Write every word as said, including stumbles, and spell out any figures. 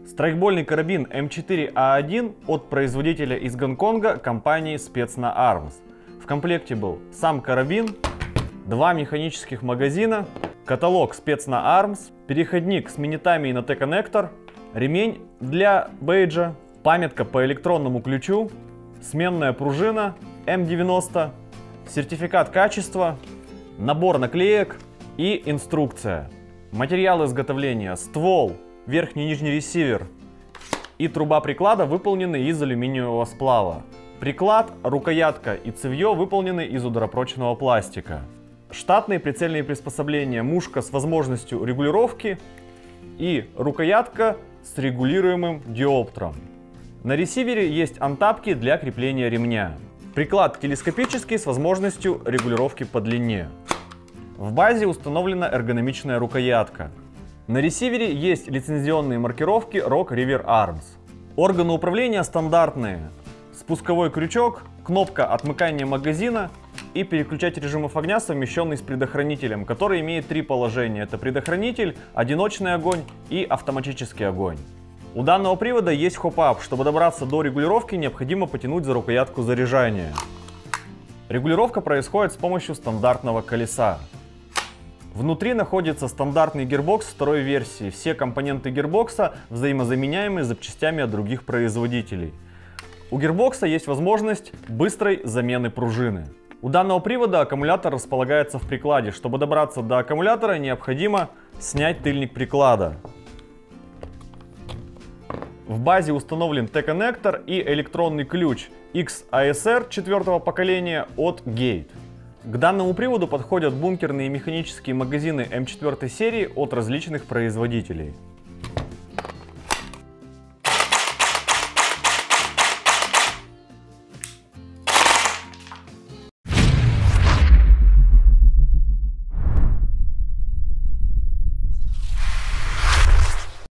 Страйкбольный карабин эм четыре а один от производителя из Гонконга компании Spetsna Arms. В комплекте был сам карабин, два механических магазина, каталог Spetsna Arms, переходник с минитами на T-коннектор, ремень для бейджа, памятка по электронному ключу, сменная пружина эм девяносто, сертификат качества, набор наклеек и инструкция. Материал изготовления: ствол, верхний и нижний ресивер и труба приклада выполнены из алюминиевого сплава. Приклад, рукоятка и цевье выполнены из ударопрочного пластика. Штатные прицельные приспособления: мушка с возможностью регулировки и рукоятка с регулируемым диоптром. На ресивере есть антапки для крепления ремня. Приклад телескопический с возможностью регулировки по длине. В базе установлена эргономичная рукоятка. На ресивере есть лицензионные маркировки Rock River Arms. Органы управления стандартные: спусковой крючок, кнопка отмыкания магазина и переключатель режимов огня, совмещенный с предохранителем, который имеет три положения. Это предохранитель, одиночный огонь и автоматический огонь. У данного привода есть хоп-ап. Чтобы добраться до регулировки, необходимо потянуть за рукоятку заряжания. Регулировка происходит с помощью стандартного колеса. Внутри находится стандартный гирбокс второй версии. Все компоненты гирбокса взаимозаменяемы с запчастями от других производителей. У гирбокса есть возможность быстрой замены пружины. У данного привода аккумулятор располагается в прикладе. Чтобы добраться до аккумулятора, необходимо снять тыльник приклада. В базе установлен T-коннектор и электронный ключ икс эй эс ар четвертого поколения от Gate. К данному приводу подходят бункерные механические магазины эм четыре серии от различных производителей.